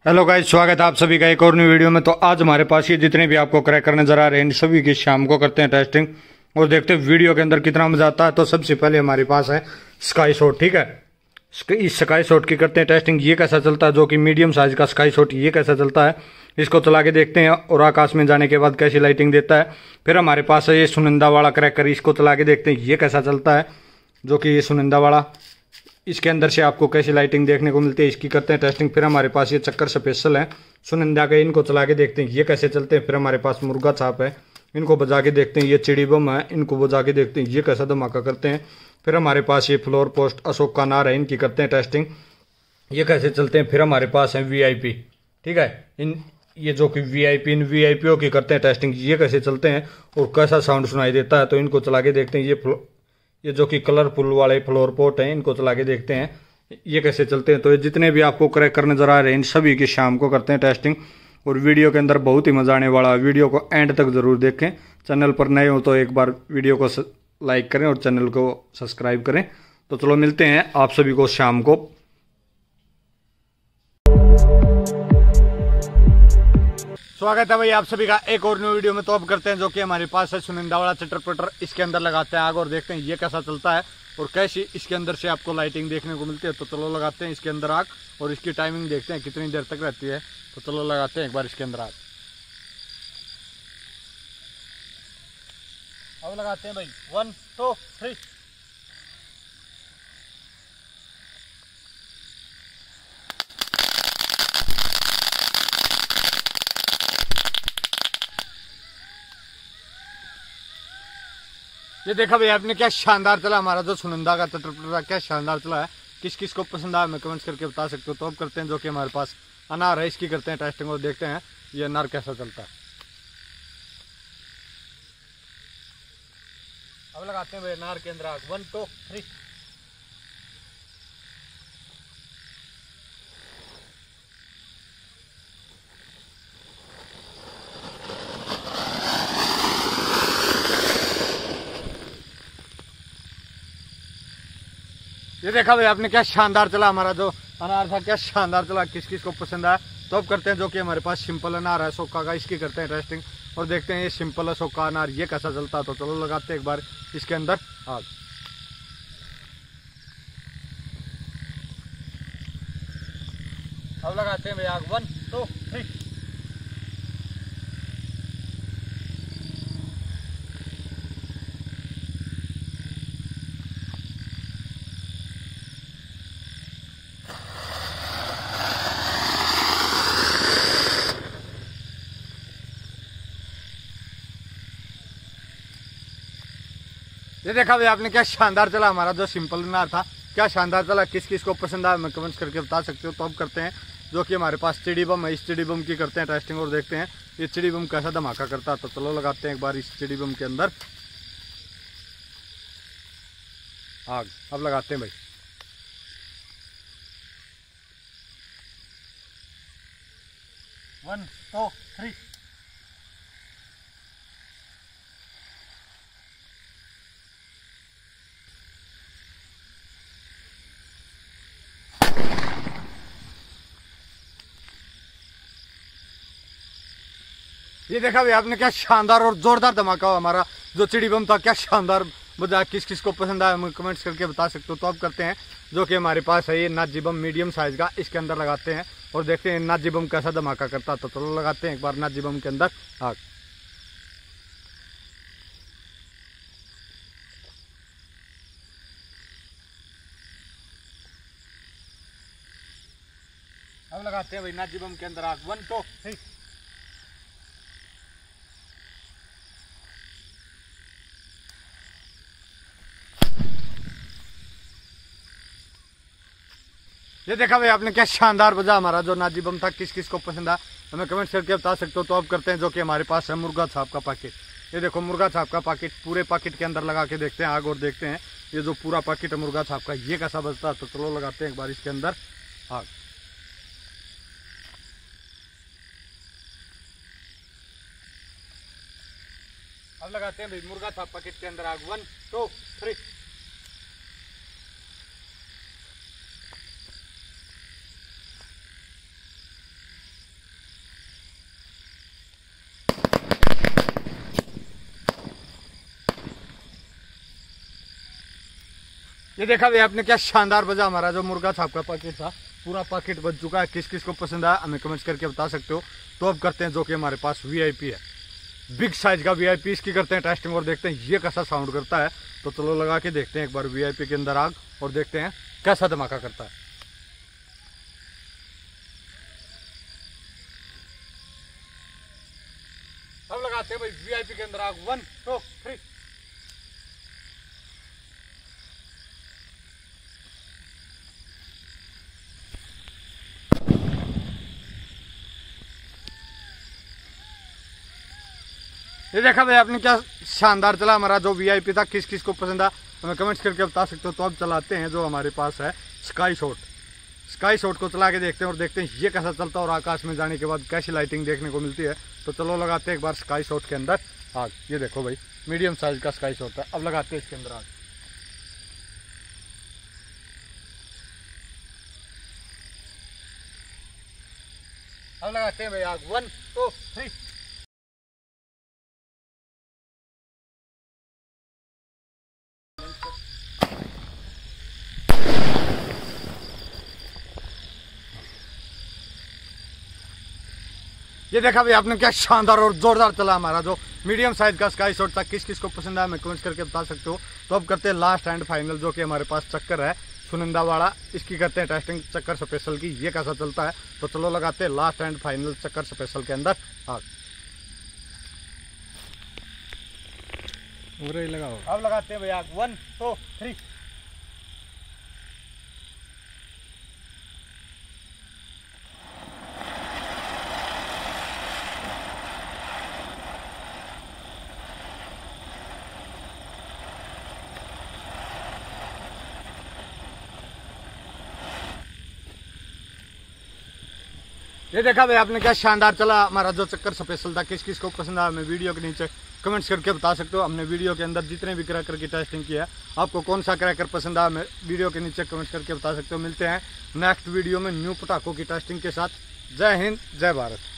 Hello guys, स्वागत है आप सभी का एक और न्यू वीडियो में। तो आज हमारे पास ये जितने भी आपको क्रैकर नजर आ रहे हैं इन सभी की शाम को करते हैं टेस्टिंग और देखते हैं वीडियो के अंदर कितना मजा आता है। तो सबसे पहले हमारे पास है स्काई शॉट, ठीक है। इस स्काई शॉट की करते हैं टेस्टिंग, ये कैसा चलता है, जो कि मीडियम साइज का स्काई शॉट, ये कैसा चलता है इसको चला के देखते हैं और आकाश में जाने के बाद कैसी लाइटिंग देता है। फिर हमारे पास है ये सुनंदा वाला क्रैकर, इसको चला के देखते हैं ये कैसा चलता है, जो कि ये सुनंदा वाला, इसके अंदर से आपको कैसी लाइटिंग देखने को मिलती है, इसकी करते हैं टेस्टिंग। फिर हमारे पास ये चक्कर स्पेशल है सुनंदा के, इनको चला के देखते हैं ये कैसे चलते हैं। फिर हमारे पास मुर्गा छाप है, इनको बजा के देखते हैं। ये चिड़ी बम है, इनको बजा के देखते हैं ये कैसा धमाका करते हैं। फिर हमारे पास ये फ्लोर पोस्ट अशोक का नार है, इनकी करते हैं टेस्टिंग, ये कैसे चलते हैं। फिर हमारे पास है वीआईपी, ठीक है, इन ये जो कि वीआईपी, इन वीआईपीओ की करते हैं टेस्टिंग, ये कैसे चलते हैं और कैसा साउंड सुनाई देता है। तो इनको चला के देखते हैं। ये जो कि कलरफुल वाले फ्लोर पोट हैं, इनको चला के देखते हैं ये कैसे चलते हैं। तो ये जितने भी आपको क्रैकर नजर आ रहे हैं इन सभी की शाम को करते हैं टेस्टिंग और वीडियो के अंदर बहुत ही मजा आने वाला है। वीडियो को एंड तक जरूर देखें। चैनल पर नए हो तो एक बार वीडियो को लाइक करें और चैनल को सब्सक्राइब करें। तो चलो मिलते हैं आप सभी को शाम को। स्वागत है भाई आप सभी का एक और न्यू वीडियो में। तो अब करते हैं जो कि हमारे पास है सुनिंदा वाला चटर-पटर, इसके अंदर लगाते हैं आग और देखते हैं ये कैसा चलता है और कैसी इसके अंदर से आपको लाइटिंग देखने को मिलती है। तो चलो लगाते हैं इसके अंदर आग और इसकी टाइमिंग देखते हैं कितनी देर तक रहती है। तो चलो लगाते हैं एक बार इसके अंदर आग। अब लगाते हैं भाई 1 2 3। ये देखा भैया आपने, क्या शानदार चला हमारा जो सुनंदा का चटर, क्या शानदार चला है। किस किस को पसंद आया मैं कमेंट्स करके बता सकते हो। तो अब करते हैं जो कि हमारे पास अनार है, इसकी करते हैं टेस्टिंग और देखते हैं ये अनार कैसा चलता है। अब लगाते हैं भैया अनार के अंदर आग 1 2 3। ये देखा भाई आपने, क्या शानदार चला हमारा जो अनार था, क्या शानदार चला। किस किस को पसंद आया। तो अब करते हैं जो कि हमारे पास सिंपल अनार है सोका का, इसकी करते हैं टेस्टिंग और देखते हैं ये सिंपल सोका अनार ये कैसा चलता है। तो चलो लगाते हैं एक बार इसके अंदर आग। अब लगाते हैं भाई आग 1 2 3। ये देखा भाई आपने, क्या शानदार चला हमारा जो सिंपल अनार था, क्या शानदार चला। किस किस को पसंद आया मैं कमेंट्स करके बता सकते हो। तो अब करते हैं जो कि हमारे पास चिड़ी बम है, इस चिड़ी बम की करते हैं टेस्टिंग और देखते हैं ये चिड़ी बम कैसा धमाका करता है। तो चलो लगाते हैं एक बार इस चिड़ी बम के अंदर आग। अब लगाते हैं भाई 1 2 3। ये देखा भाई आपने, क्या शानदार और जोरदार धमाका हुआ हमारा जो चिड़ी बम था, क्या शानदार बजा। किस किस को पसंद आया मैं कमेंट्स करके बता सकते हो। तो अब करते हैं जो कि हमारे पास है ये नाजी बम मीडियम साइज का, इसके अंदर लगाते हैं और देखते हैं नाजी बम कैसा धमाका करता। तो चलो लगाते हैं एक बार नाजी बम के अंदर आग। अब लगाते हैं भाई नाजी बम के अंदर आग 1 2 3। ये देखा भाई आपने, क्या शानदार बजा हमारा जो नाजी बम था। किस किस को पसंद आया हमें कमेंट करके बता सकते हो। तो अब करते हैं जो कि हमारे पास है मुर्गा छाप का पैकेट। ये देखो मुर्गा छाप का पैकेट, पूरे पैकेट के अंदर लगा के देखते हैं आग और देखते हैं ये जो पूरा पैकेट है मुर्गा छाप का ये कैसा बजता है। तो चलो लगाते हैं एक बार इसके अंदर आग। अब लगाते हैं भाई मुर्गा छाप पैकेट के अंदर आग 1 2 3। ये देखा भैया आपने क्या शानदार बजा हमारा जो मुर्गा छाप का पैकेट था, पूरा पैकेट बच चुका है। किस किस को पसंद आया हमें कमेंट करके बता सकते हो। तो अब करते हैं जो कि हमारे पास वीआईपी है, बिग साइज का वीआईपी, इसकी करते हैं टेस्टिंग और देखते हैं ये कैसा साउंड करता है। तो चलो लगा के देखते हैं एक बार वीआईपी के अंदर आग और देखते हैं कैसा धमाका करता है। अब लगाते हैं भाई वीआईपी के अंदर आग। 1 2 3। ये देखा भाई आपने क्या शानदार चला हमारा जो वीआईपी था। किस किस को पसंद आ हमें कमेंट्स करके बता सकते हो। तो अब चलाते हैं जो हमारे पास है स्काई शॉट। स्काई शॉट को चला के देखते हैं और देखते हैं ये कैसा चलता है और आकाश में जाने के बाद कैसी लाइटिंग देखने को मिलती है। तो चलो लगाते हैं एक बार स्काई शॉट के अंदर आग। ये देखो भाई मीडियम साइज का स्काई शॉट है। अब लगाते हैं इसके अंदर आग। अब लगाते हैं भाई आग। 1 2 3। ये देखा भाई आपने क्या शानदार और जोरदार चला हमारा जो मीडियम साइज का स्काई शॉट था। किस किस को पसंद आया हमें कमेंट करके बता सकते हो। तो अब करते हैं लास्ट एंड फाइनल जो कि हमारे पास चक्कर है सुनंदा वाला, इसकी करते हैं टेस्टिंग चक्कर स्पेशल की, ये कैसा चलता है। तो चलो लगाते हैं लास्ट एंड फाइनल चक्कर स्पेशल के अंदर आग। लगाओ। अब लगाते हैं भाई आग। 1 2 3। ये देखा भाई आपने क्या शानदार चला हमारा जो चक्कर स्पेशल था। किस किस को पसंद आया हमें वीडियो के नीचे कमेंट्स करके बता सकते हो। हमने वीडियो के अंदर जितने भी क्रैकर की टेस्टिंग की है, आपको कौन सा क्रैकर पसंद आया हमें वीडियो के नीचे कमेंट्स करके बता सकते हो। मिलते हैं नेक्स्ट वीडियो में न्यू पटाखों की टेस्टिंग के साथ। जय हिंद जय भारत।